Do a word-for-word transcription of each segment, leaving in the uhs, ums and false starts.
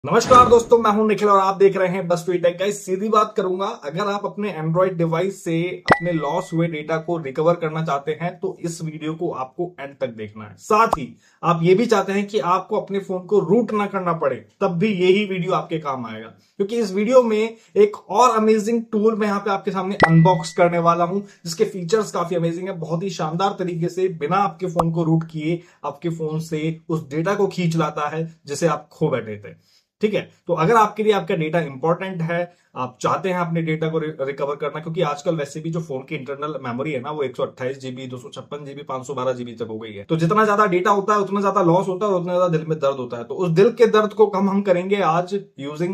नमस्कार दोस्तों, मैं हूं निखिल और आप देख रहे हैं बस ट्वीट टेक। गाइस, सीधी बात करूंगा, अगर आप अपने एंड्रॉइड डिवाइस से अपने लॉस हुए डेटा को रिकवर करना चाहते हैं तो इस वीडियो को आपको एंड तक देखना है। साथ ही आप ये भी चाहते हैं कि आपको अपने फोन को रूट ना करना पड़े, तब भी यही वीडियो आपके काम आएगा, क्योंकि इस वीडियो में एक और अमेजिंग टूल मैं यहाँ पे आपके सामने अनबॉक्स करने वाला हूं, जिसके फीचर्स काफी अमेजिंग है। बहुत ही शानदार तरीके से बिना आपके फोन को रूट किए आपके फोन से उस डेटा को खींच लाता है जिसे आप खो बैठे थे। ठीक है, तो अगर आपके लिए आपका डेटा इंपॉर्टेंट है, आप चाहते हैं अपने डेटा को रिकवर करना, क्योंकि आजकल वैसे भी जो फोन की इंटरनल मेमोरी है ना, वो एक सौ अट्ठाईस जीबी, दो सौ छप्पन जीबी, पांच सौ बारह जीबी तक हो गई है। तो जितना ज्यादा डेटा होता है उतना ज्यादा लॉस होता है और उतना ज्यादा दिल में दर्द होता है। तो उस दिल के दर्द को कम हम करेंगे आज यूजिंग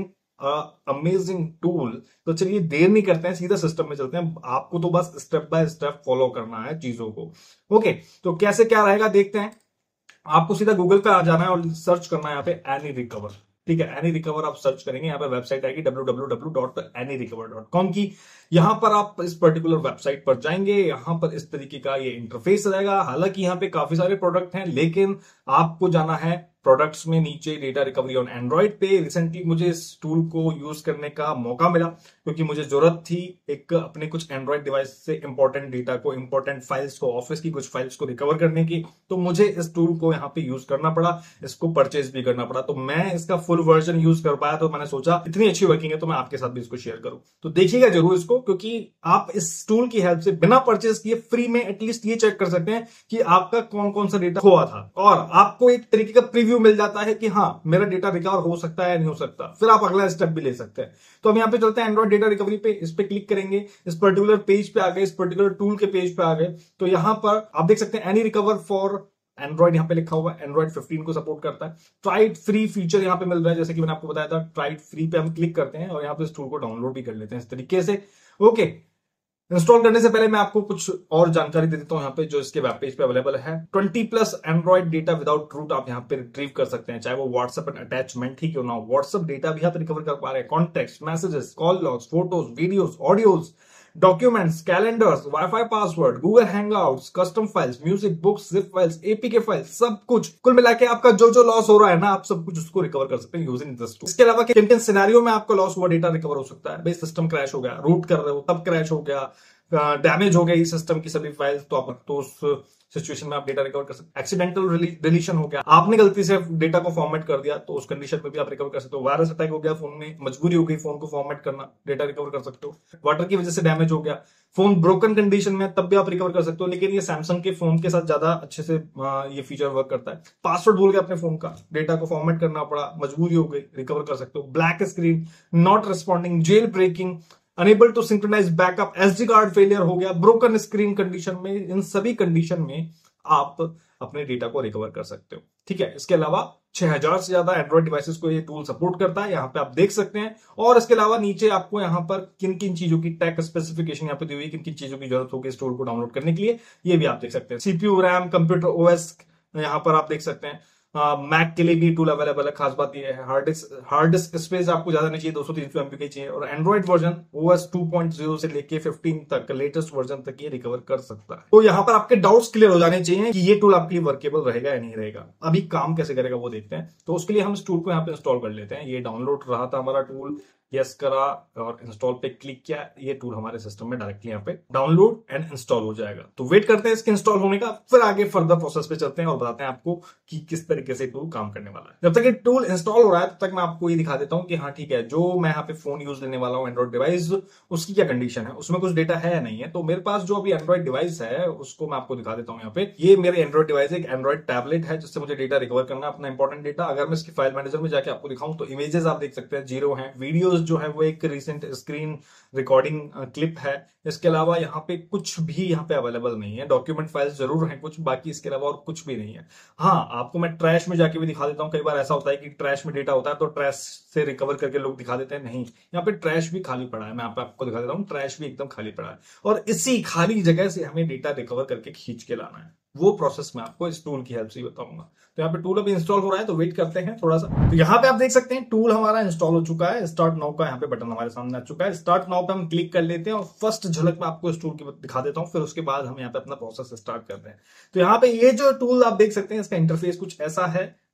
अमेजिंग टूल। तो चलिए देर नहीं करते हैं, सीधा सिस्टम में चलते हैं। आपको तो बस स्टेप बाय स्टेप फॉलो करना है चीजों को। ओके, तो कैसे क्या रहेगा देखते हैं। आपको सीधा गूगल पे आ जाना है और सर्च करना है यहाँ पे एनी रिकवर। ठीक है, एनी रिकवर आप सर्च करेंगे, यहाँ पे वेबसाइट आएगी W W W dot any recover dot com की। यहां पर आप इस पर्टिकुलर वेबसाइट पर जाएंगे, यहां पर इस तरीके का ये इंटरफेस रहेगा। हालांकि यहाँ पे काफी सारे प्रोडक्ट हैं, लेकिन आपको जाना है प्रोडक्ट्स में, नीचे डेटा रिकवरी ऑन एंड्रॉइड पे। रिसेंटली मुझे इस टूल को यूज करने का मौका मिला, क्योंकि मुझे जरूरत थी एक अपने कुछ एंड्रॉइड डिवाइस से इंपॉर्टेंट डेटा को, इंपॉर्टेंट फाइल्स को, ऑफिस की कुछ फाइल्स को रिकवर करने की। तो मुझे इस टूल को यहाँ पे यूज करना पड़ा, इसको परचेज भी करना पड़ा। तो मैं इसका फुल वर्जन यूज कर पाया, तो मैंने सोचा इतनी अच्छी वर्किंग है तो मैं आपके साथ भी इसको शेयर करूं। तो देखिएगा जरूर इसको, क्योंकि आप इस टूल की हेल्प से बिना परचेज किए फ्री में एटलीस्ट ये चेक कर सकते हैं कि आपका कौन कौन सा डेटा खोआ था, और आपको एक तरीके का प्रीव्यू मिल जाता है कि हाँ मेरा डेटा रिकवर हो सकता है या नहीं हो सकता। फिर आप अगला स्टेप भी ले सकते हैं। तो हम यहाँ पे चलते हैं एंड्रॉइड डेटा रिकवरी पे, इस पे क्लिक करेंगे, इस पर्टिकुलर पेज पे आ गए, इस पर्टिकुलर टूल के पेज पे आ गए। तो यहां पर आप देख सकते हैं एनी रिकवर फॉर एंड्रॉइड, यहाँ पे लिखा हुआ है। एंड्रॉइड फिफ्टीन को सपोर्ट करता है। ट्राइड फ्री फीचर यहाँ पे मिल रहा है, जैसे कि मैंने आपको बताया था। ट्राइड फ्री पे हम क्लिक करते हैं और यहाँ पे इस टूल को डाउनलोड भी कर लेते हैं इस तरीके से। ओके, इंस्टॉल करने से पहले मैं आपको कुछ और जानकारी दे देता हूं यहाँ पे, जो इसके वेब पेज पे अवेलेबल है। Twenty plus Android data without root आप यहाँ पे रिट्रीव कर सकते हैं, चाहे वो व्हाट्सएप एंड अटैचमेंट ही क्यों ना हो। व्हाट्सएप डेटा भी आप रिकवर कर पा रहे हैं, contact, messages, call logs, photos, videos, audios, documents, calendars, wifi password, Google hangouts, custom files, music, books, zip files, APK files, सब कुछ कुल मिला के आपका जो जो लॉस हो रहा है ना, आप सब कुछ उसको रिकवर कर सकते हैं यूजिंग दिस टूल। इसके अलावा किन किन सिनेरियो में आपका लॉस हुआ डेटा रिकवर हो सकता है। भाई सिस्टम क्रैश हो गया, रूट कर रहे हो तब क्रैश हो गया, डैमेज हो गई सिस्टम की सभी फाइल्स, तो आप तो उस सिचुएशन में आप डेटा रिकवर कर सकते। एक्सीडेंटल डिलीशन हो गया, आपने गलती से डेटा को फॉर्मेट कर दिया, तो उस कंडीशन में भी आप रिकवर कर सकते हो। वायरस अटैक हो गया फोन में, मजबूरी हो गई फोन को फॉर्मेट करना, डेटा रिकवर कर सकते हो। वाटर की वजह से डैमेज हो गया, फोन ब्रोकन कंडीशन में, तब भी आप रिकवर कर सकते हो। लेकिन ये सैमसंग के फोन के साथ ज्यादा अच्छे से ये फीचर वर्क करता है। पासवर्ड भूल गया अपने फोन का, डेटा को फॉर्मेट करना पड़ा, मजबूरी हो गई, रिकवर कर सकते हो। Black screen, not responding, jail breaking, unable to synchronize backup, SD card failure हो गया, ब्रोकन स्क्रीन कंडीशन में, इन सभी कंडीशन में आप अपने डेटा को रिकवर कर सकते हो। ठीक है, इसके अलावा छह हज़ार से ज्यादा एंड्रॉइड डिवाइसेस को ये टूल सपोर्ट करता है, यहाँ पे आप देख सकते हैं। और इसके अलावा नीचे आपको यहाँ पर किन किन चीजों की टेक स्पेसिफिकेशन यहाँ पे दी हुई है, किन किन चीजों की जरूरत होगी इस टूल को डाउनलोड करने के लिए, ये भी आप देख सकते हैं। सीपीयू, रैम, कंप्यूटर ओएस यहाँ पर आप देख सकते हैं। मैक के लिए भी टूल अवेलेबल है। खास बात यह है hard disk hard disk space आपको ज्यादा नहीं चाहिए, दो सौ तीन सौ एमबी की चाहिए। और Android version OS two point zero से लेके फिफ्टीन तक, लेटेस्ट वर्जन तक ये रिकवर कर सकता है। तो यहाँ पर आपके डाउट्स क्लियर हो जाने चाहिए कि ये टूल आपके लिए वर्केबल रहेगा या नहीं रहेगा। अभी काम कैसे करेगा वो देखते हैं। तो उसके लिए हम इस टूल को यहाँ पे इंस्टॉल कर लेते हैं। ये डाउनलोड रहा था हमारा टूल, यस करा और इंस्टॉल पे क्लिक किया, ये टूल हमारे सिस्टम में डायरेक्टली यहाँ पे डाउनलोड एंड इंस्टॉल हो जाएगा। तो वेट करते हैं इसके इंस्टॉल होने का, फिर आगे फर्दर प्रोसेस पे चलते हैं और बताते हैं आपको कि किस तरीके से टूल काम करने वाला है। जब तक ये टूल इंस्टॉल हो रहा है तब तक मैं आपको ये दिखा देता हूँ कि हाँ ठीक है, जो मैं यहाँ पे फोन यूज लेने वाला हूँ एंड्रॉइड डिवाइस, उसकी क्या कंडीशन है, उसमें कुछ डेटा है या नहीं है। तो मेरे पास जो अभी एंड्रॉइड डिवाइस है उसको मैं आपको दिखा देता हूँ यहाँ पे। ये मेरे एंड्रॉइड डिवाइस एक एंड्रॉइड टैबलेट है, जिससे मुझे डेटा रिकवर करना, अपना इंपॉर्टेंट डेटा। अगर मैं इसकी फाइल मैनेजर में जाके आपको दिखाऊं तो इमेजेस आप देख सकते हैं जीरो है, वीडियोस जो है वो एक रिसेंट स्क्रीन रिकॉर्डिंग क्लिप है। इसके अलावा यहाँ पे कुछ भी यहाँ पे अवेलेबल नहीं है। डॉक्यूमेंट फाइल्स जरूर हैं कुछ, बाकी इसके अलावा और कुछ भी नहीं है। हाँ, आपको मैं ट्रैश में जाके भी दिखा देता हूँ। कई बार ऐसा होता है कि ट्रैश में डेटा होता है तो ट्रैश से रिकवर करके लोग दिखा देते हैं, नहीं, यहाँ पे ट्रैश भी खाली पड़ा है। मैं आप आपको दिखा देता हूँ, ट्रैश भी एकदम खाली पड़ा है और इसी खाली जगह से हमें डेटा रिकवर करके खींच के लाना है। वो प्रोसेस मैं आपको इस टूल की हेल्प से बताऊंगा। तो यहाँ पे टूल अभी इंस्टॉल हो रहा है, तो वेट करते हैं थोड़ा सा। तो यहाँ पे आप देख सकते हैं टूल हमारा इंस्टॉल हो चुका है। स्टार्ट नाउ का यहाँ पे बटन हमारे सामने आ चुका है। स्टार्ट नाउ पे हम क्लिक कर लेते हैं और फर्स्ट झलक में आपको इस टूल की दिखा देता हूँ, फिर उसके बाद हम यहाँ पे अपना प्रोसेस स्टार्ट करते हैं। तो यहाँ पे ये जो टूल आप देख सकते हैं, इसका इंटरफेस कुछ ऐसा है।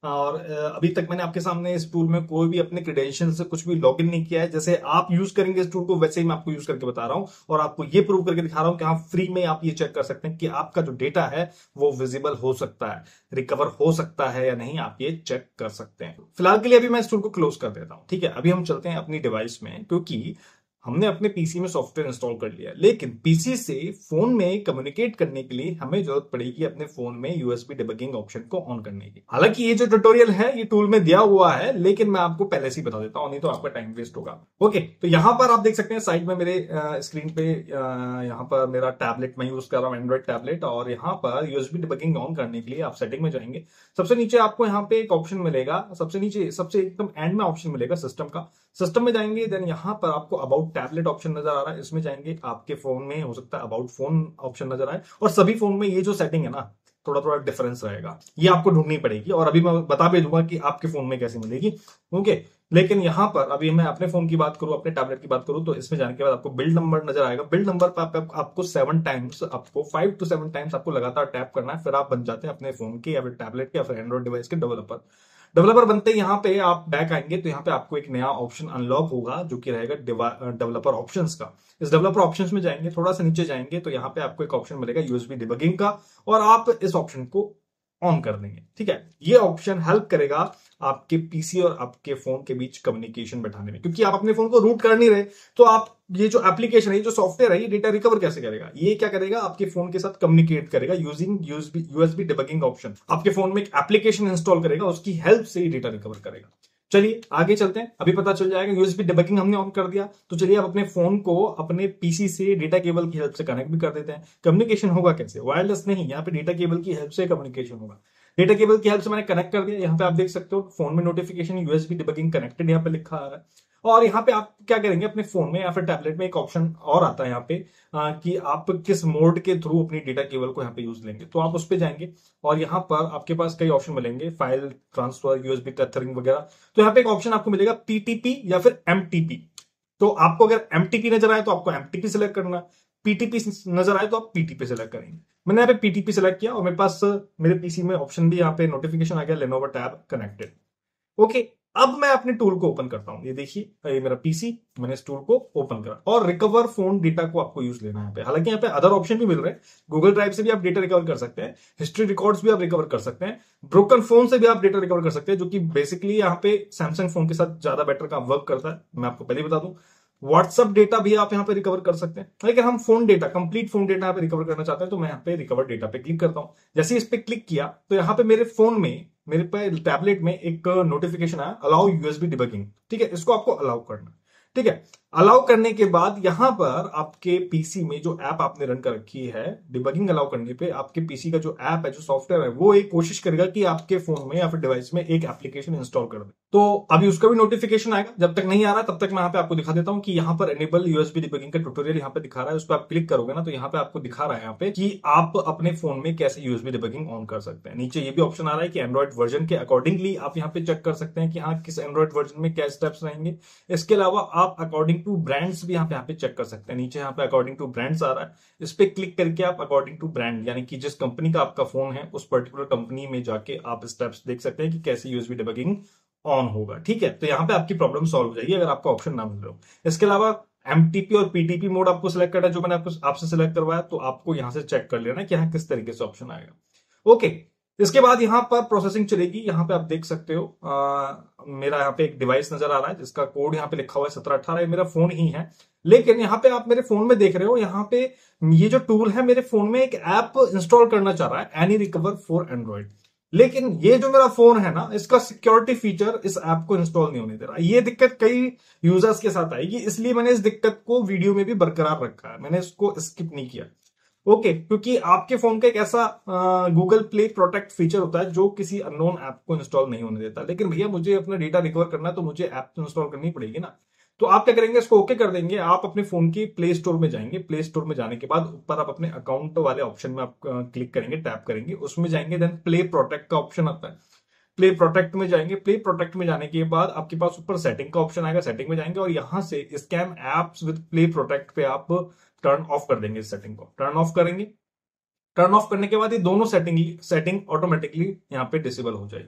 और अभी तक मैंने आपके सामने इस टूल में कोई भी अपने क्रेडेंशियल से कुछ भी लॉगिन नहीं किया है। जैसे आप यूज करेंगे इस टूल को वैसे ही मैं आपको यूज करके बता रहा हूं और आपको ये प्रूव करके दिखा रहा हूं कि हाँ फ्री में आप ये चेक कर सकते हैं कि आपका जो डेटा है वो विजिबल हो सकता है, रिकवर हो सकता है या नहीं, आप ये चेक कर सकते हैं। फिलहाल के लिए अभी मैं इस टूल को क्लोज कर देता हूं। ठीक है, अभी हम चलते हैं अपनी डिवाइस में, क्योंकि हमने अपने पीसी में सॉफ्टवेयर इंस्टॉल कर लिया, लेकिन पीसी से फोन में कम्युनिकेट करने के लिए हमें जरूरत पड़ेगी अपने फोन में यूएसबी डिबगिंग ऑप्शन को ऑन करने की। हालांकि ये जो ट्यूटोरियल है ये टूल में दिया हुआ है, लेकिन मैं आपको पहले से ही बता देता हूं, नहीं तो आपका टाइम वेस्ट होगा। ओके, तो यहां पर आप देख सकते हैं साइड में मेरे स्क्रीन पे यहां पर मेरा टैबलेट मैं यूज कर रहा हूं, एंड्रॉइड टैबलेट, और यहां पर यूएसबी डिबगिंग ऑन करने के लिए आप सेटिंग में जाएंगे। सबसे नीचे आपको यहाँ पे एक ऑप्शन मिलेगा, सबसे नीचे सबसे एकदम एंड में ऑप्शन मिलेगा सिस्टम का। सिस्टम में जाएंगे, देन यहां पर आपको अबाउट टैबलेट ऑप्शन नजर आ रहा है, इसमें जाएंगे। आपके फोन में हो सकता है अबाउट फोन ऑप्शन नजर आए, और सभी फोन में ये जो सेटिंग है ना थोड़ा थोड़ा डिफरेंस रहेगा, ये आपको ढूंढनी पड़ेगी, और अभी मैं बता भी दूंगा कि आपके फोन में कैसे मिलेगी। ओके, लेकिन यहां पर अभी मैं अपने फोन की बात करूं, अपने टैबलेट की बात करूं, तो इसमें जाने के बाद आपको बिल्ड नंबर नजर आएगा। बिल्ड नंबर पर आप, आप, आपको सेवन टाइम्स आपको फाइव टू सेवन टाइम्स आपको लगातार टैप करना है, फिर आप बन जाते हैं अपने फोन के या फिर टैबलेट के या फिर एंड्रॉइड डिवाइस के डेवलपर। डेवलपर बनते ही यहाँ पे आप बैक आएंगे तो यहाँ पे आपको एक नया ऑप्शन अनलॉक होगा जो कि रहेगा डेवलपर ऑप्शंस का। इस डेवलपर ऑप्शंस में जाएंगे, थोड़ा सा नीचे जाएंगे तो यहाँ पे आपको एक ऑप्शन मिलेगा यूएसबी डिबगिंग का, और आप इस ऑप्शन को ऑन कर देंगे। ठीक है, ये ऑप्शन हेल्प करेगा आपके पीसी और आपके फोन के बीच कम्युनिकेशन बैठाने में, क्योंकि आप अपने फोन को रूट कर नहीं रहे, तो आप ये जो एप्लीकेशन है, ये जो सॉफ्टवेयर है, ये डेटा रिकवर कैसे करेगा? ये क्या करेगा? आपके फोन के साथ कम्युनिकेट करेगा using USB USB debugging option. आपके फोन में एक एप्लीकेशन इंस्टॉल करेगा, उसकी हेल्प से ही डेटा रिकवर करेगा। चलिए आगे चलते हैं, अभी पता चल जाएगा। यूएसबी डिबगिंग हमने ऑन कर दिया, तो चलिए आप अपने फोन को अपने पीसी से डेटा केबल की हेल्प से कनेक्ट भी कर देते हैं। कम्युनिकेशन होगा कैसे? वायरलेस नहीं, यहाँ पे डेटा केबल की हेल्प से कम्युनिकेशन होगा। डेटा केबल की हेल्प से मैंने कनेक्ट कर दिया। यहाँ पे आप देख सकते हो फोन में नोटिफिकेशन यूएसबी डिबगिंग कनेक्टेड यहाँ पे लिखा आ रहा है। और यहाँ पे आप क्या करेंगे, अपने फोन में या फिर टैबलेट में एक ऑप्शन और आता है यहाँ पे आ, कि आप किस मोड के थ्रू अपनी डेटा केबल को यहाँ पे यूज लेंगे, तो आप उस पे जाएंगे और यहाँ पर आपके पास कई ऑप्शन मिलेंगे, फाइल ट्रांसफर, यूएसबी टेथरिंग वगैरह। तो यहाँ पे एक ऑप्शन आपको मिलेगा पीटीपी या फिर एमटीपी। तो आपको अगर एमटीपी नजर आए तो आपको एमटीपी सिलेक्ट करना, पीटीपी नजर आए तो आप पीटीपी सिलेक्ट करेंगे। मैंने यहाँ पे पीटीपी सिलेक्ट किया और मेरे पास मेरे पीसी में ऑप्शन भी यहाँ पे नोटिफिकेशन आ गया, लेनोवो टैब कनेक्टेड। ओके, अब मैं अपने टूल को ओपन करता हूं। ये देखिए ये मेरा पीसी, मैंने इस टूल को ओपन करा, और रिकवर फोन डेटा को आपको यूज लेना है यहाँ पे। हालांकि यहाँ पे अदर ऑप्शन भी मिल रहे हैं, गूगल ड्राइव से भी आप डेटा रिकवर कर सकते हैं, हिस्ट्री रिकॉर्ड्स भी आप रिकवर कर सकते हैं, ब्रोकन फोन से भी आप डेटा रिकवर कर सकते हैं, जो कि बेसिकली यहाँ पे सैमसंग फोन के साथ ज्यादा बेटर काम वर्क करता है, मैं आपको पहले बता दूं। व्हाट्सअप डेटा भी आप यहाँ पे रिकवर कर सकते हैं, लेकिन हम phone data, complete phone data यहाँ पे रिकवर करना चाहते हैं, तो मैं यहाँ पे रिकवर डेटा पे क्लिक करता हूं। जैसे इस पे क्लिक किया तो यहाँ पे मेरे फोन में, मेरे पे टैबलेट में एक नोटिफिकेशन आया, अलाउ यूएसबी डिबगिंग। ठीक है, इसको आपको अलाउ करना। ठीक है, अलाउ करने के बाद यहां पर आपके पीसी में जो ऐप आपने रन कर रखी है, डिबगिंग अलाउ करने पे आपके पीसी का जो ऐप है, जो सॉफ्टवेयर है, वो एक कोशिश करेगा कि आपके फोन में या फिर डिवाइस में एक एप्लीकेशन इंस्टॉल कर दे। तो अभी उसका भी नोटिफिकेशन आएगा, जब तक नहीं आ रहा तब तक मैं यहाँ पे आपको दिखा देता हूं कि यहाँ पर एनेबल यूएसबी डिबगिंग का ट्यूटोरियल यहाँ पे दिखा रहा है। उस पर आप क्लिक करोगे ना तो यहाँ पे आपको दिखा रहा है यहाँ पे कि आप अपने फोन में कैसे यूएसबी डिबगिंग ऑन कर सकते हैं। नीचे ये भी ऑप्शन आ रहा है कि एंड्रॉइड वर्जन के अकॉर्डिंगली आप यहाँ पे चेक कर सकते हैं कि हाँ किस एंड्रॉइड वर्जन में क्या स्टेप्स रहेंगे। इसके अलावा आप अकॉर्डिंग टू ब्रांड्स भी यहाँ पे यहाँ पे चेक कर सकते हैं। नीचे यहाँ पे अकॉर्डिंग टू ब्रांड्स आ रहा है, इस पे क्लिक करके आप अकॉर्डिंग टू ब्रांड, यानी कि जिस कंपनी का आपका फोन है उस पर्टिकुलर कंपनी में जाके आप स्टेप्स देख सकते हैं कि कैसे यूएसबी डिबगिंग ऑन होगा। ठीक है, तो यहाँ पे आपकी प्रॉब्लम सॉल्व हो जाएगी अगर आपका ऑप्शन ना मिल रहा हो। इसके अलावा एमटीपी और पीटीपी मोड आपको सिलेक्ट करना है, जो मैंने आपको आपसे सिलेक्ट करवाया, तो आपको यहां से चेक कर लेना कि यहाँ किस तरीके से ऑप्शन आएगा। ओके, इसके बाद यहां पर प्रोसेसिंग चलेगी। यहां पे आप देख सकते हो आ, मेरा यहाँ पे एक डिवाइस नजर आ रहा है जिसका कोड यहाँ पे लिखा हुआ है सत्रह अठारह, मेरा फोन ही है। लेकिन यहाँ पे आप मेरे फोन में देख रहे हो, यहाँ पे ये जो टूल है मेरे फोन में एक ऐप इंस्टॉल करना चाह रहा है, एनी रिकवर फॉर एंड्रॉइड। लेकिन ये जो मेरा फोन है ना, इसका सिक्योरिटी फीचर इस ऐप को इंस्टॉल नहीं होने दे रहा। ये दिक्कत कई यूजर्स के साथ आएगी, इसलिए मैंने इस दिक्कत को वीडियो में भी बरकरार रखा है, मैंने इसको स्किप नहीं किया। ओके okay, क्योंकि आपके फोन का एक ऐसा गूगल प्ले प्रोटेक्ट फीचर होता है जो किसी अननोन ऐप को इंस्टॉल नहीं होने देता। लेकिन भैया मुझे अपना डेटा रिकवर करना है तो मुझे ऐप तो इंस्टॉल करनी पड़ेगी ना। तो आप क्या करेंगे, इसको ओके कर देंगे। आप अपने फोन की प्ले स्टोर में जाएंगे, प्ले स्टोर में जाने के बाद ऊपर आप अपने अकाउंट वाले ऑप्शन में आप क्लिक करेंगे, टैप करेंगे, उसमें जाएंगे, देन प्ले प्रोटेक्ट का ऑप्शन आता है, प्ले प्रोटेक्ट में जाएंगे। प्ले प्रोटेक्ट में जाने के बाद आपके पास ऊपर सेटिंग का ऑप्शन आएगा, सेटिंग में जाएंगे और यहां से scan apps with play protect पे आप टर्न ऑफ कर देंगे। इस सेटिंग को टर्न ऑफ करेंगे, टर्न ऑफ करने के बाद ये दोनों सेटिंग सेटिंग ऑटोमेटिकली यहाँ पे डिसेबल हो जाएगी।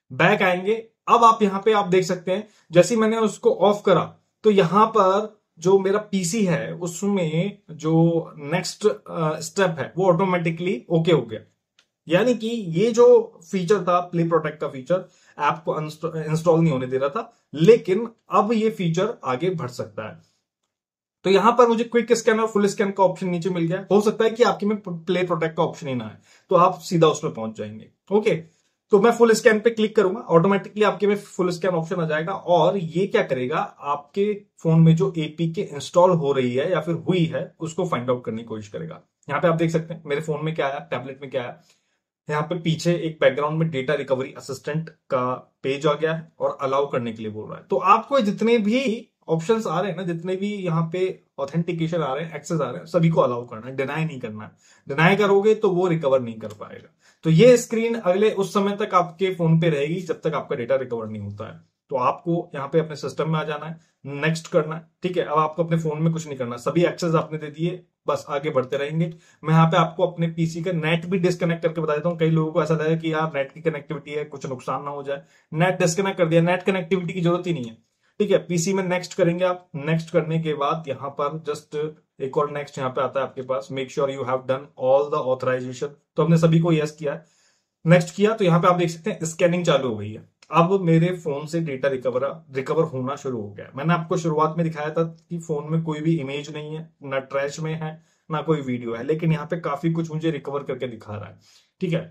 बैक आएंगे। अब आप यहां पे आप देख सकते हैं, जैसे ही मैंने उसको ऑफ करा तो यहां पर जो मेरा पीसी है उसमें जो नेक्स्ट स्टेप है वो ऑटोमेटिकली ओके हो गया। यानी कि ये जो फीचर था प्ले प्रोटेक्ट का फीचर, ऐप को इंस्टॉल नहीं होने दे रहा था, लेकिन अब ये फीचर आगे बढ़ सकता है। तो यहां पर मुझे क्विक स्कैन और फुल स्कैन का ऑप्शन नीचे मिल गया। हो सकता है कि आपके में प्ले प्रोटेक्ट का ऑप्शन ही ना है, तो आप सीधा उसमें पहुंच जाएंगे। ओके, तो मैं फुल स्कैन पे क्लिक करूंगा, ऑटोमेटिकली आपके में फुल स्कैन ऑप्शन आ जाएगा। और ये क्या करेगा, आपके फोन में जो एपीके इंस्टॉल हो रही है या फिर हुई है उसको फाइंड आउट करने की कोशिश करेगा। यहां पे आप देख सकते हैं मेरे फोन में क्या आया, टैबलेट में क्या आया। यहाँ पे पीछे एक बैकग्राउंड में डेटा रिकवरी असिस्टेंट का पेज आ गया है और अलाउ करने के लिए बोल रहा है। तो आपको जितने भी ऑप्शंस आ रहे हैं ना, जितने भी यहाँ पे ऑथेंटिकेशन आ रहे हैं, एक्सेस आ रहे हैं, सभी को अलाउ करना है, डिनाई नहीं करना है। डिनाई करोगे तो वो रिकवर नहीं कर पाएगा। तो ये स्क्रीन अगले उस समय तक आपके फोन पे रहेगी जब तक आपका डेटा रिकवर नहीं होता है। तो आपको यहाँ पे अपने सिस्टम में आ जाना है, नेक्स्ट करना है। ठीक है, अब आपको अपने फोन में कुछ नहीं करना, सभी एक्सेस आपने दे दिए, बस आगे बढ़ते रहेंगे। मैं यहाँ पे आपको अपने पीसी का नेट भी डिस्कनेक्ट करके बता देता हूँ। कई लोगों को ऐसा लगा कि यार नेट की कनेक्टिविटी है, कुछ नुकसान ना हो जाए। नेट डिस्कनेक्ट कर दिया, नेट कनेक्टिविटी की जरूरत ही नहीं है। ठीक है, पीसी में नेक्स्ट करेंगे आप। नेक्स्ट करने के बाद यहाँ पर जस्ट एक और नेक्स्ट यहाँ पे आता है आपके पास, make sure you have done all the authorization. तो हमने सभी को यस किया है, नेक्स्ट किया। तो यहाँ पे आप देख सकते हैं स्कैनिंग चालू हो गई है। अब मेरे फोन से डेटा रिकवर रिकवर होना शुरू हो गया। मैंने आपको शुरुआत में दिखाया था कि फोन में कोई भी इमेज नहीं है, ना ट्रैश में है, ना कोई वीडियो है, लेकिन यहाँ पे काफी कुछ मुझे रिकवर करके दिखा रहा है। ठीक है,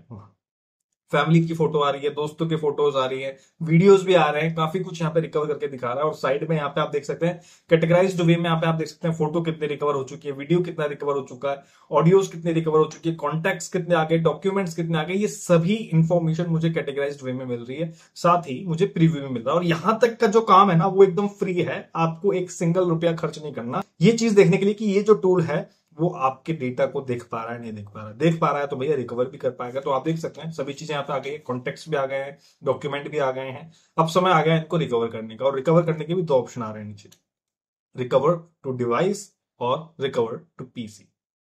फैमिली की फोटो आ रही है, दोस्तों के फोटोज आ रही है, वीडियोस भी आ रहे हैं, काफी कुछ यहाँ पे रिकवर करके दिखा रहा है। और साइड में यहाँ पे आप देख सकते हैं कैटेगराइज्ड वे में, यहाँ पे आप देख सकते हैं फोटो कितने रिकवर हो चुकी है, वीडियो कितना रिकवर हो चुका है, ऑडियोज कितने रिकवर हो चुकी है, कॉन्टैक्ट्स कितने आ गए, डॉक्यूमेंट्स कितने आ गए। ये सभी इंफॉर्मेशन मुझे कैटेगराइज्ड वे में मिल रही है, साथ ही मुझे प्रीव्यू में मिल रहा है। और यहां तक का जो काम है ना वो एकदम फ्री है, आपको एक सिंगल रुपया खर्च नहीं करना ये चीज देखने के लिए कि ये जो टूल है वो आपके डेटा को देख पा रहा है नहीं देख पा रहा है। देख पा रहा है तो भैया रिकवर भी कर पाएगा। तो आप देख सकते हैं सभी चीजें यहाँ पे आ गई है, कॉन्टेक्स्ट भी आ गए हैं, डॉक्यूमेंट भी आ गए हैं। अब समय आ गया है इनको रिकवर करने का। और रिकवर करने के भी दो ऑप्शन आ रहे हैं नीचे, रिकवर टू डिवाइस और रिकवर टू पीसी।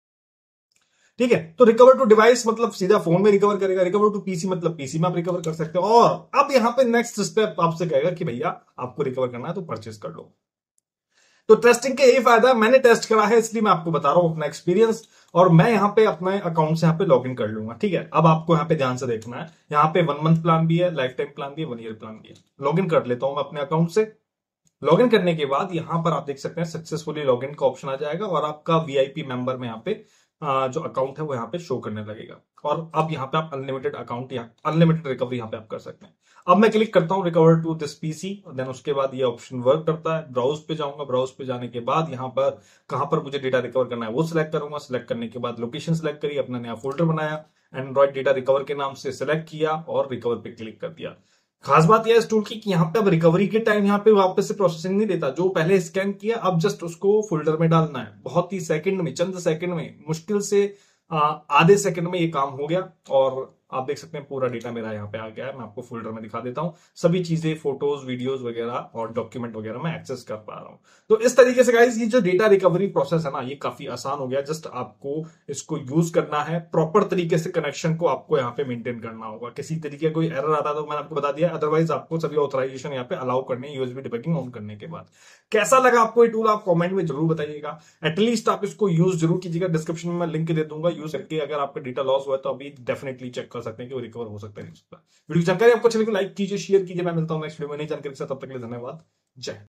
ठीक है, तो रिकवर टू डिवाइस मतलब सीधा फोन में रिकवर करेगा, रिकवर टू पीसी मतलब पीसी में आप रिकवर कर सकते हो। और अब यहां पे नेक्स्ट स्टेप आपसे कहेगा कि भैया आपको रिकवर करना है तो परचेज कर लो। तो टेस्टिंग का यही फायदा है, मैंने टेस्ट करा है इसलिए मैं आपको बता रहा हूं अपना एक्सपीरियंस। और मैं यहां पे अपने अकाउंट से यहां पे लॉगिन कर लूंगा। ठीक है, अब आपको यहां पे ध्यान से देखना है, यहां पे वन मंथ प्लान भी है, लाइफ टाइम प्लान भी है, वन ईयर प्लान भी है। लॉगिन कर लेता हूं मैं अपने अकाउंट से। लॉगिन करने के बाद यहां पर आप देख सकते हैं सक्सेसफुली लॉगिन का ऑप्शन आ जाएगा और आपका वीआईपी मेंबर में यहाँ पे आ, जो अकाउंट है वो यहाँ पे शो करने लगेगा। और अब यहाँ पे आप अनलिमिटेड अकाउंट या अनलिमिटेड रिकवरी यहाँ पे आप कर सकते हैं। अब मैं क्लिक करता हूँ recover to this PC, then उसके बाद ये ऑप्शन वर्क करता है। ब्राउज पे जाऊंगा, ब्राउज पे जाने के बाद यहाँ पर कहां पर मुझे डेटा रिकवर करना है वो सिलेक्ट करूंगा। सिलेक्ट करने के बाद लोकेशन सिलेक्ट करी, अपना नया फोल्डर बनाया, एंड्रॉइड डेटा रिकवर के नाम से सिलेक्ट किया और रिकवर पे क्लिक कर दिया। खास बात यह इस टूल की कि यहाँ पे अब रिकवरी के टाइम यहाँ पे वापस से प्रोसेसिंग नहीं देता। जो पहले स्कैन किया अब जस्ट उसको फोल्डर में डालना है। बहुत ही सेकंड में, चंद सेकंड में, मुश्किल से आधे सेकंड में ये काम हो गया। और आप देख सकते हैं पूरा डेटा मेरा यहाँ पे आ गया है। मैं आपको फोल्डर में दिखा देता हूं, सभी चीजें, फोटोज, वीडियोस वगैरह और डॉक्यूमेंट वगैरह मैं एक्सेस कर पा रहा हूं। तो इस तरीके से गाइस ये जो डेटा रिकवरी प्रोसेस है ना ये काफी आसान हो गया। जस्ट आपको इसको यूज करना है, प्रॉपर तरीके से कनेक्शन को आपको यहाँ पे मेंटेन करना होगा। किसी तरीके का कोई एरर आता तो मैंने आपको बता दिया, अदरवाइज आपको सभी ऑथराइजेशन यहाँ पे अलाउ करने, यूएसबी डिबगिंग ऑन करने के बाद। कैसा लगा आपको ये टूल आप कॉमेंट में जरूर बताइएगा। एटलीस्ट आप इसको यूज जरूर कीजिएगा, डिस्क्रिप्शन में मैं लिंक दे दूंगा। यूज करके अगर आपका डेटा लॉस हुआ है तो अभी डेफिनेटली चेक कर सकते हैं कि वो रिकवर हो सकता है नहीं सकता। वीडियो की जानकारी आपको अच्छी लगी लाइक कीजिए, शेयर कीजिए। मैं मिलता हूं नेक्स्ट वीडियो में नई जानकारी के साथ, तब तक के लिए धन्यवाद, जय हिंद।